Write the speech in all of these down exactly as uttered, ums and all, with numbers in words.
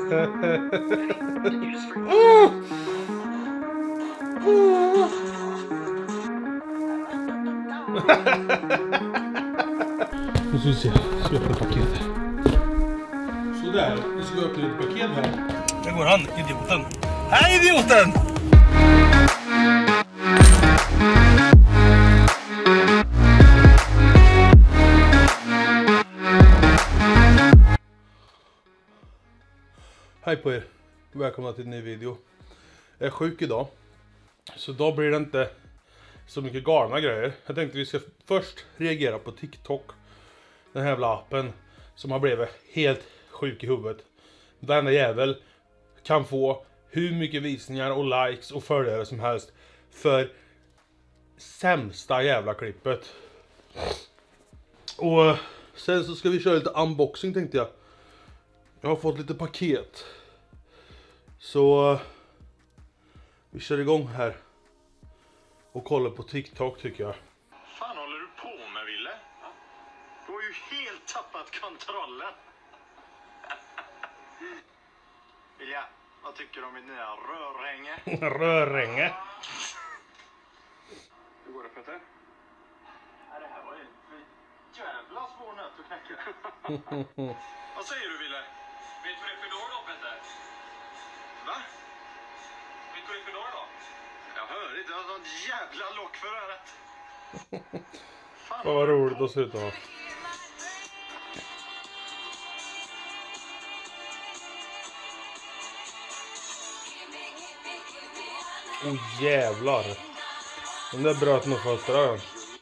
Nu ska vi se, ska vi öppna paketet. Sådär, nu ska vi öppna ett paket här. Där går han, idioten. Hej idioten! Hej på er, välkomna till en ny video. Jag är sjuk idag, så då blir det inte så mycket galna grejer. Jag tänkte vi ska först reagera på TikTok. Den här jävla appen som har blivit helt sjuk i huvudet. Denna jävel kan få hur mycket visningar och likes och följare som helst för sämsta jävla klippet. Och sen så ska vi köra lite unboxing tänkte jag. Jag har fått lite paket. Så vi kör igång här och kollar på TikTok tycker jag. Fan håller du på med, Ville? Du har ju helt tappat kontrollen. Vilja, vad tycker du om mitt nya rörhänge? Rörhänge? Hur går det, Peter? Ja, det här var ju en jävla svår nöt att knäcka. Vad säger du, Ville? Vet du vad det är för dag då, Peter? Va? Vet du vad det är för dag då? Jag hör inte, jag har sånt jävla lock för örat. Fan, Vad roligt att sluta ha. Åh oh, jävlar. Den där bröt nog fötterna.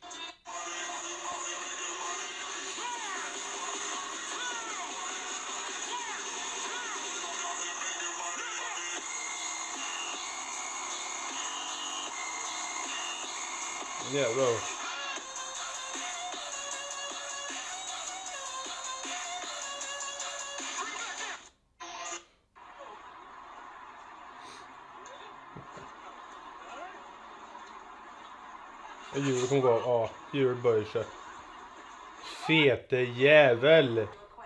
Jävlar. Djur kommer gå av. Ja, djur böjer sig. Fete jävel.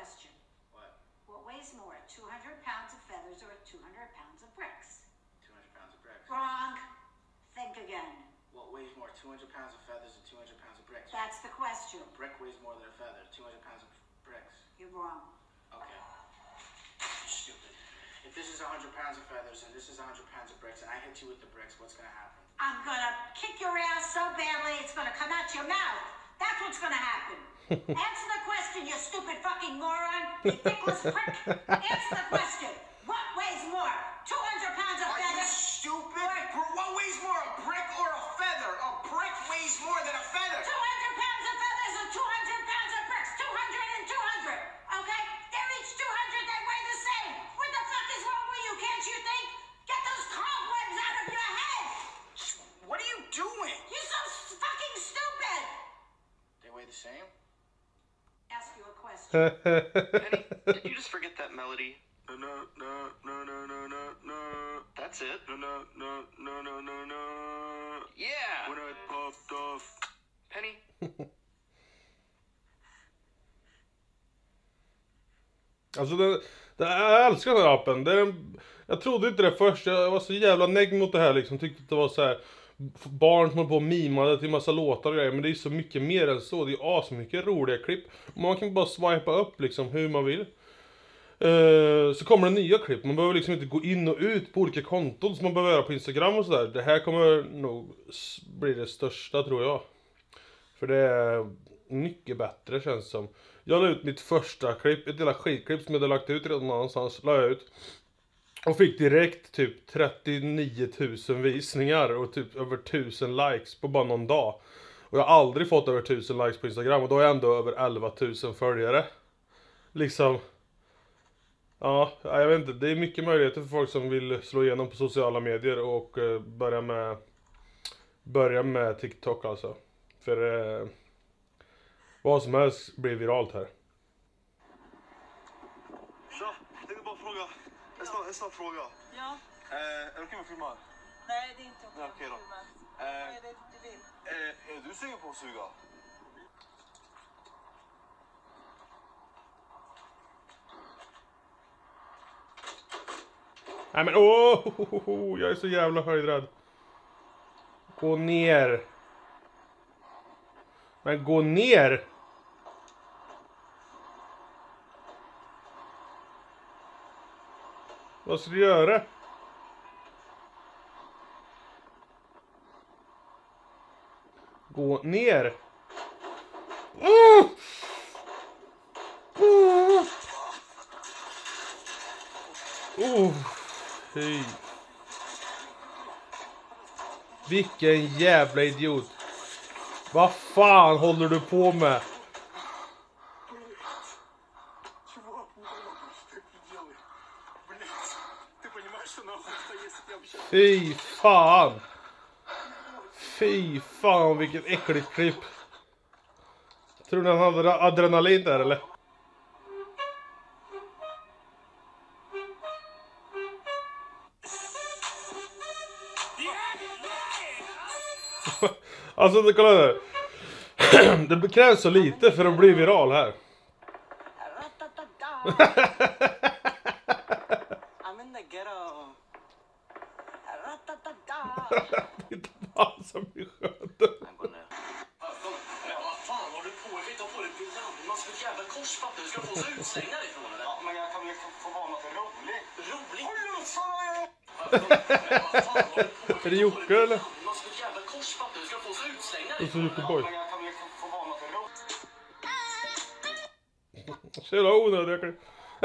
two hundred pounds of feathers and two hundred pounds of bricks. That's the question. A brick weighs more than a feather. two hundred pounds of bricks. You're wrong. Okay. Stupid. If this is one hundred pounds of feathers and this is one hundred pounds of bricks and I hit you with the bricks, what's going to happen? I'm going to kick your ass so badly it's going to come out your mouth. That's what's going to happen. Answer the question, you stupid fucking moron. You dickless prick. Answer the question. What weighs more? two hundred pounds of Are feathers? you stupid? What weighs more, a brick or a feather? A brick weighs more than a feather. two hundred pounds of feathers and two hundred pounds of bricks. two hundred and two hundred. Okay? They're each two hundred. They weigh the same. What the fuck is wrong with you? Can't you think? Get those cobwebs out of your head. What are you doing? You're so fucking stupid. They weigh the same? Ask you a question. Penny, did you just forget that melody? No, no, no, no, no, no, no, no. That's it. No, no, no, no, no, no, no. Yeah! When I popped off. Penny? Alltså det, det, jag älskar den här appen. Det är en, jag trodde inte det först. Jag var så jävla negg mot det här liksom. Tyckte att det var så här barn som håller på och mimade till massa låtar och grejer. Men det är så mycket mer än så. Det är asmycket roliga klipp. Man kan bara swipa upp liksom hur man vill. Uh, så kommer det nya klipp. Man behöver liksom inte gå in och ut på olika konton som man behöver göra på Instagram och sådär. Det här kommer nog bli det största tror jag. För det är mycket bättre känns det som. Jag la ut mitt första klipp, ett lilla skitklipp som jag hade lagt ut redan någonstans. La jag ut. Och fick direkt typ trettionio tusen visningar och typ över tusen likes på bara någon dag. Och jag har aldrig fått över tusen likes på Instagram och då är jag ändå över elva tusen följare. Liksom... Ja, jag vet inte. Det är mycket möjligheter för folk som vill slå igenom på sociala medier och uh, börja med börja med TikTok alltså. För uh, vad som helst blir viralt här. Så, jag tänkte bara fråga. En snabb, en snabb fråga. Ja. Eh, är det okej med att filma? Nej, det är inte okej Ja, att okej då. filma. Eh, Vad är det du vill? Eh, är du sugen på att suga? Nej men åh, oh, oh, oh, jag är så jävla höjdrädd. Gå ner. Men gå ner. Vad ska du göra? Gå ner. Uh! Uh! Uh! Hej. Vilken jävla idiot. Vad fan håller du på med? Fy fan. Fy fan vilket äckligt klipp. Tror ni han hade adrenalin där eller? Alltså kolla där. Det krävs så lite för att bli viral här. I'm in the ghetto. Titta på han som blir sköten. Vad fan har du på dig? Ta på dig man ska jävla korspapper. Du ska få så utslängda ifrån eller? Ja, men jag kan väl få vara något roligt. Roligt? Är det Jocke eller? Man ska jävla korspapper. Du ska få så utslängda Och så Jockeboy. Men jag kan väl få vara något roligt. Så jävla onödiga klipp.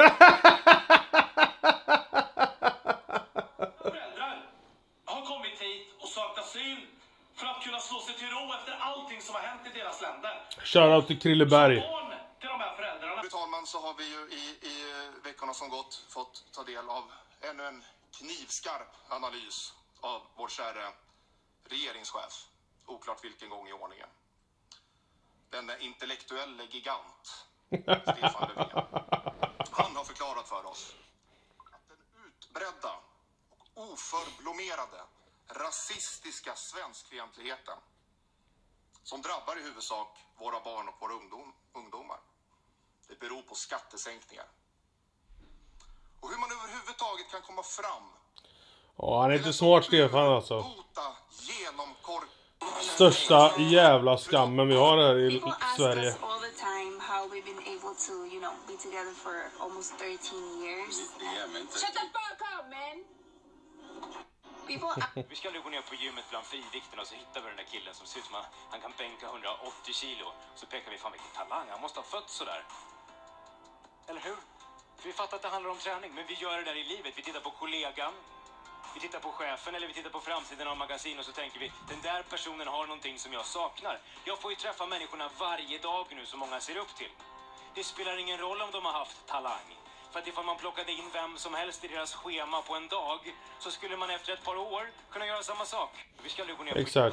Föräldrar har kommit hit och sökt asyl för att kunna slå sig till ro efter allting som har hänt i deras länder. Shoutout till Krilleberg. Barn till de här föräldrarna. Fru talman, så har vi ju i, i veckorna som gått fått ta del av ännu en knivskarp analys av vår kära regeringschef. Oklart vilken gång i ordningen. Den intellektuelle gigant Stefan Löfven. Han har förklarat för oss att den utbredda och oförblommerade rasistiska svenskfientligheten som drabbar i huvudsak våra barn och våra ungdom, ungdomar. Det beror på skattesänkningar. Och hur man överhuvudtaget kan komma fram. Ja, han är inte smart Stefan alltså. Bota genomkork. Största jävla skammen vi har här i People ask Sverige. us all the time how we've been able to, you know, be together for almost thirteen years. Shut the fuck up, man! People Vi ska nu gå ner på gymmet bland frivikterna och så hittar vi den där killen som ser ut som att han kan bänka hundraåttio kilo. Så pekar vi, fan vilken talang, han måste ha fötts sådär. Eller hur? För vi fattar att det handlar om träning, men vi gör det där i livet. Vi tittar på kollegan, vi tittar på chefen eller vi tittar på framsidan av magasin och så tänker vi, den där personen har någonting som jag saknar. Jag får ju träffa människorna varje dag nu som många ser upp till. Det spelar ingen roll om de har haft talang. För att ifall man plockade in vem som helst i deras schema på en dag så skulle man efter ett par år kunna göra samma sak. Vi ska nu gå ner på... Exakt.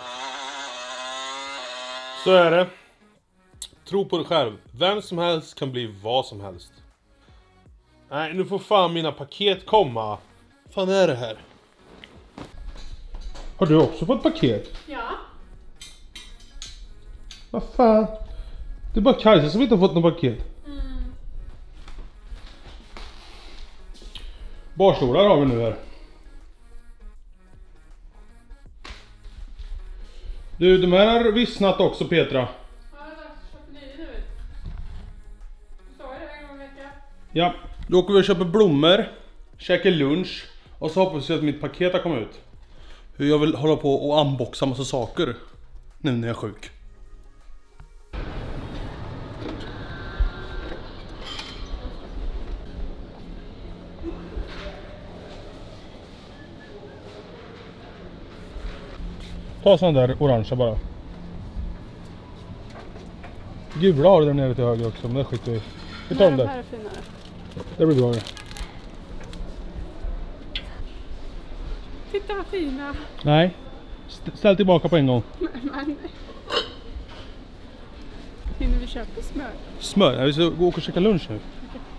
Så är det. Tro på dig själv. Vem som helst kan bli vad som helst. Nej, nu får fan mina paket komma. Vad fan är det här? Har du också fått paket? Ja. Vad fan? Det är bara Kajsa som inte har fått något paket. Mm. Barstolar har vi nu här. Du, de här har vissnat också Petra. Ja, det är dags att köpa nya nu. Du sa ju det en gång i veckan. Ja, då åker vi och köper blommor, käkar lunch och så hoppas jag att mitt paket har kommit ut. Hur jag vill hålla på och unboxa massa saker nu när jag är sjuk. Ta sån där orangea bara. Gula har du där nere till höger också, men det skiter vi i. Vi tar den De där. här är finare. Det blir bra det. Titta vad fina. Nej, st- ställ tillbaka på en gång. Men... Hinner vi köpa smör? Smör, vi ska gå och käka lunch nu.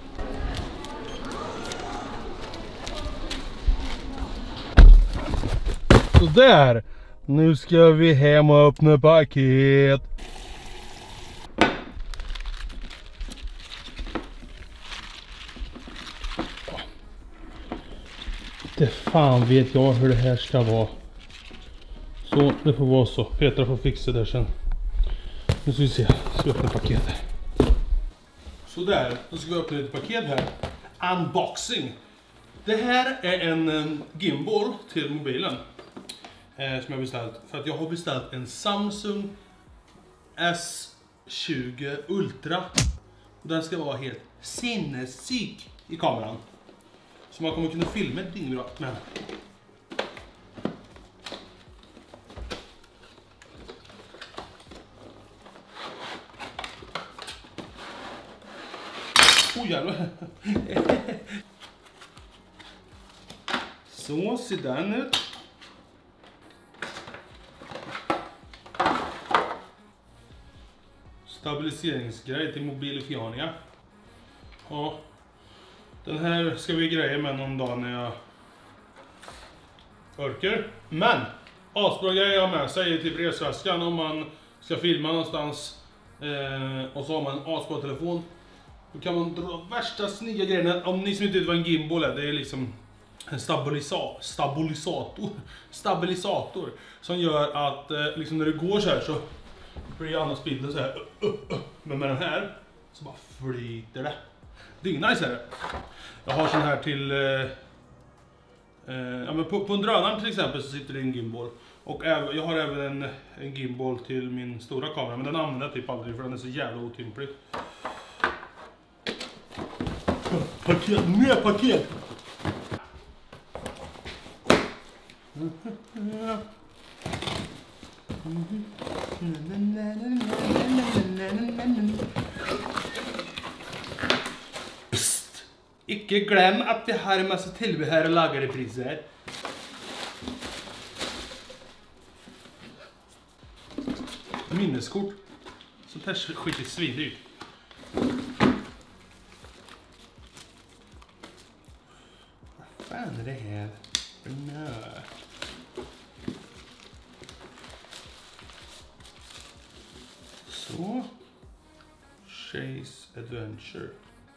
Så där. Nu ska vi hem och öppna paket. Inte fan vet jag hur det här ska vara. Så det får vara så. Petra får fixa det sen. Nu ska vi se. Ska vi öppna paket här. Så där. Då ska vi öppna ett paket här. Unboxing. Det här är en um, gimbal till mobilen. Eh, som jag beställt. För att jag har beställt en Samsung S tjugo Ultra. Och den ska vara helt sinnessik i kameran. Så man kommer kunna filma ett ding med den. Oh jävlar. Så ser den ut. Stabiliseringsgrej till mobilfjärningar. Ja. Den här ska vi greja med någon dag när jag orkar. Men asbra grejer jag med sig till resväskan om man ska filma någonstans. Eh, och så har man en asbra telefon. Då kan man dra värsta snygga grejerna. Om ni som inte vet vad en gimbal är, det är liksom en stabilisa stabilisator. Stabilisator. Som gör att eh, liksom när det går så här så blir annars bilden så här. Uh, uh, uh. Men med den här så bara flyter det. Dyngnice är det. Jag har sån här till eh, eh, ja, men på, på en drönare till exempel så sitter det en gimbal. Och även, jag har även en, en gimbal till min stora kamera. Men den använder jag typ aldrig för den är så jävla otymplig. Paket, mer paket! Psst! Ikke glem att vi har en massa tillbehör och lagerrepriser. Minneskort. Sånt här skit är svindyrt. Vad fan är det här? Nö. Så. Chase Adventure.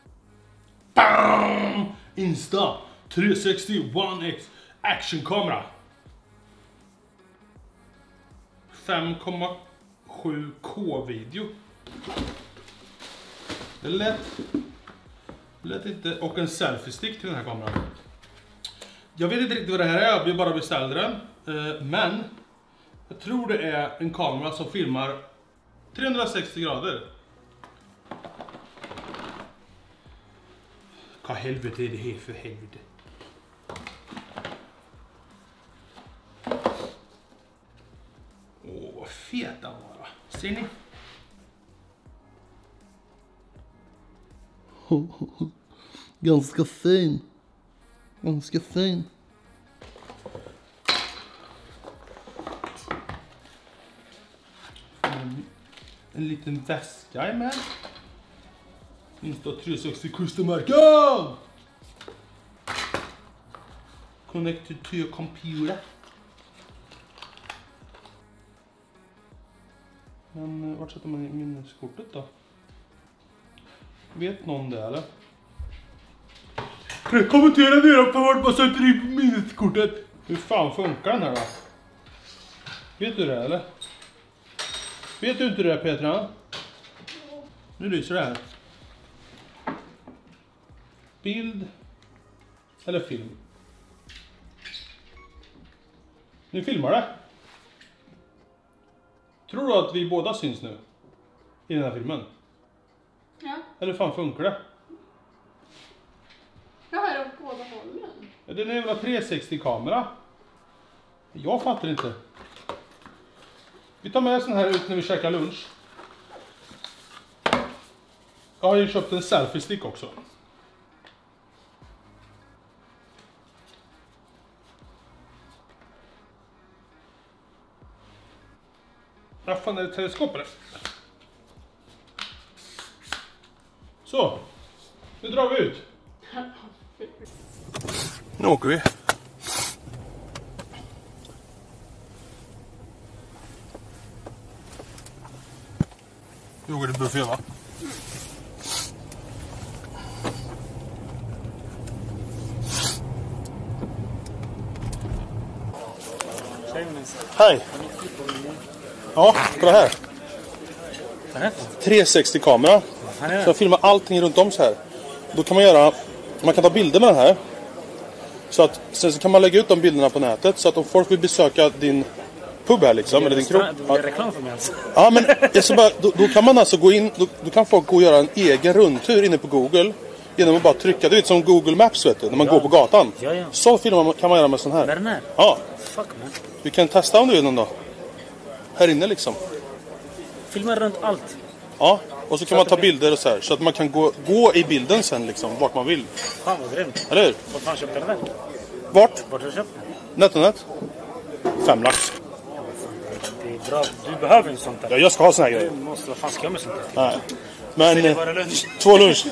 Bam! Insta tre sextio One X actionkamera. fem komma sju K video. Det är lätt. Lätt inte. Och en selfie stick till den här kameran. Jag vet inte riktigt vad det här är. Jag bara beställde den. Men jag tror det är en kamera som filmar trehundrasextio grader. Vad helvete är det här för helvete? Åh, vad fet den var. Ser ni? Ganska fin. Ganska fin. En, en liten väska är med. Insta tre sextio kustermärken. Connected to your computer. Men vart sätter man minneskortet då? Vet någon det eller? Kommentera ner på vart man sätter i minneskortet. Hur fan funkar den här då? Vet du det eller? Vet du inte det Petra? Nu lyser det här. Bild eller film? Nu filmar det. Tror du att vi båda syns nu? I den här filmen? Ja. Eller fan funkar det? Jag har åt båda hållen. Ja, det är en jävla tre sextio kamera. Jag fattar inte. Vi tar med sån här ut när vi käkar lunch. Jag har ju köpt en selfie stick också. Vad fan är det, teleskop eller? Så. Nu drar vi ut. Nu åker vi. Nu åker det buffé va? Hej. Ja, kolla här. trehundrasextio-kamera. Så jag filmar allting runt om så här. Då kan man göra... Man kan ta bilder med den här. Så att sen så kan man lägga ut de bilderna på nätet. Så att om folk vill besöka din pub här liksom, eller din krog. Det är reklam för mig alltså. Ja, men jag ska bara, då, då kan man alltså gå in... Då, då kan folk gå och göra en egen rundtur inne på Google. Genom att bara trycka, du vet som Google Maps vet du, när man ja. går på gatan. Ja, ja. Så filmar man, kan man göra med sån här. Med den här? Ja. Fuck man. Vi kan testa om du vill någon dag. Här inne liksom. Filma runt allt. Ja, och så kan man ta bilder och så här. Så att man kan gå, gå i bilden sen liksom, vart man vill. Fan vad grymt. Eller hur? Vart fan köpte du den? Vart? Vart har du köpt den? Netonet. Fem lax. Det är bra. Du behöver en sånt där. Ja, jag ska ha sån här grejer. Du måste, vad fan ska jag med sånt där? Nej. Men... Det är bara lunch. Två lunch.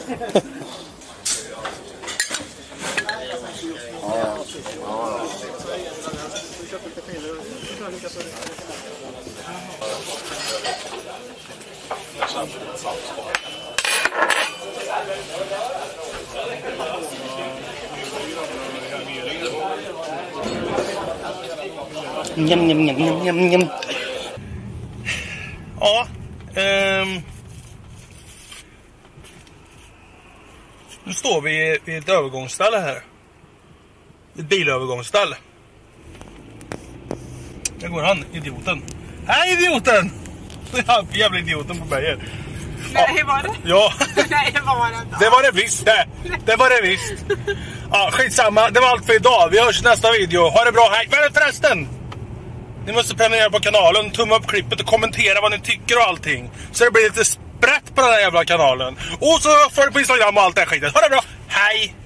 Njam, njam, njam, njam, njam. Ja, ehm... nu står vi vid ett övergångsställe här. Ett bilövergångsställe. Där går han, idioten. Hej idioten! Ja, jävla idioten på berget. Nej, ja. Var det? Ja. Nej, det var det inte. Det var det visst det. Det var det visst. Ja, skitsamma. Det var allt för idag. Vi hörs i nästa video. Ha det bra. Hej. Men förresten. Ni måste prenumerera på kanalen, tumma upp klippet och kommentera vad ni tycker och allting. Så det blir lite sprätt på den här jävla kanalen. Och så följ på Instagram och allt det här skitet. Ha det bra. Hej.